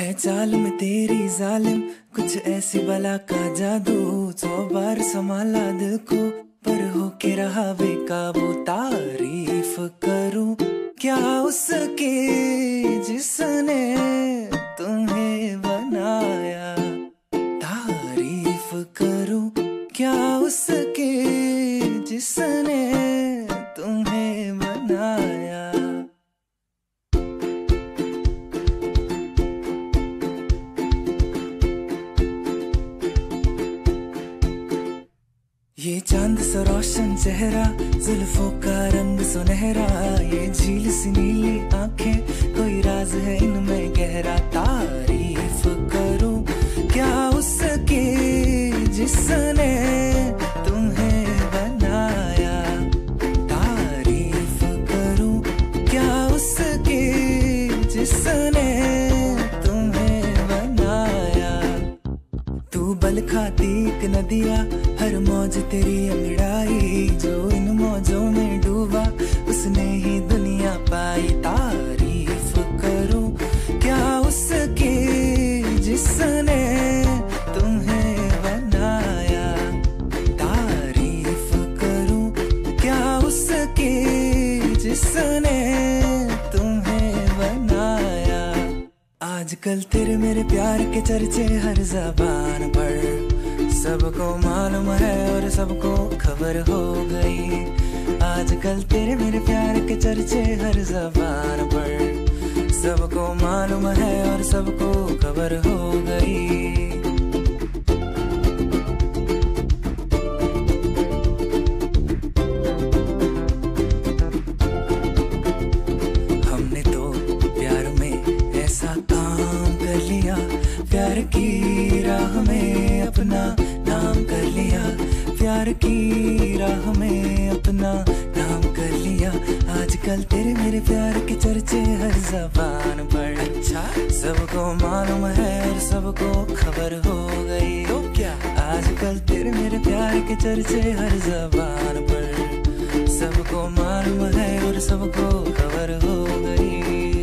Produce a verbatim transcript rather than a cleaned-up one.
है चाल में तेरी जालिम, कुछ ऐसी बला का जादू। सौ बार संभाला दिल को पर हो के रहा बेकाबू। तारीफ करूं क्या उसके जिसने तुम्हें बनाया। तारीफ करूं क्या उसके जिसने तुम्हें बनाया। ये चांद सा रोशन चेहरा, जुल्फों का रंग सुनहरा। ये झील सी नीली आंखें, कोई राज है इनमें गहरा। तारीफ करूं क्या उसके जिसने तुम्हें बनाया। तारीफ करूं क्या उसके जिसने तुम्हें बनाया। तू बल खाती एक नदिया, हर मौज तेरी अंगड़ाई। जो इन मौजों में डूबा उसने ही दुनिया पाई। तारीफ करूं क्या उसके जिसने तुम्हें बनाया। तारीफ करूं क्या उसके जिसने तुम्हें बनाया। आजकल तेरे मेरे प्यार के चर्चे हर ज़बान पर, सबको मालूम है और सबको खबर हो गई। आजकल तेरे मेरे प्यार के चर्चे हर ज़बान पर, सबको मालूम है और सबको खबर हो गई। हमने तो प्यार में ऐसा काम कर लिया, प्यार की राह में अपना नाम कर लिया। प्यार की राह में अपना नाम कर लिया। आजकल तेरे मेरे प्यार के चर्चे हर ज़बान पर, अच्छा सबको मालूम है और सबको खबर हो गई। तो क्या आजकल तेरे मेरे प्यार के चर्चे हर ज़बान पर, सबको मालूम है और सबको खबर हो गई।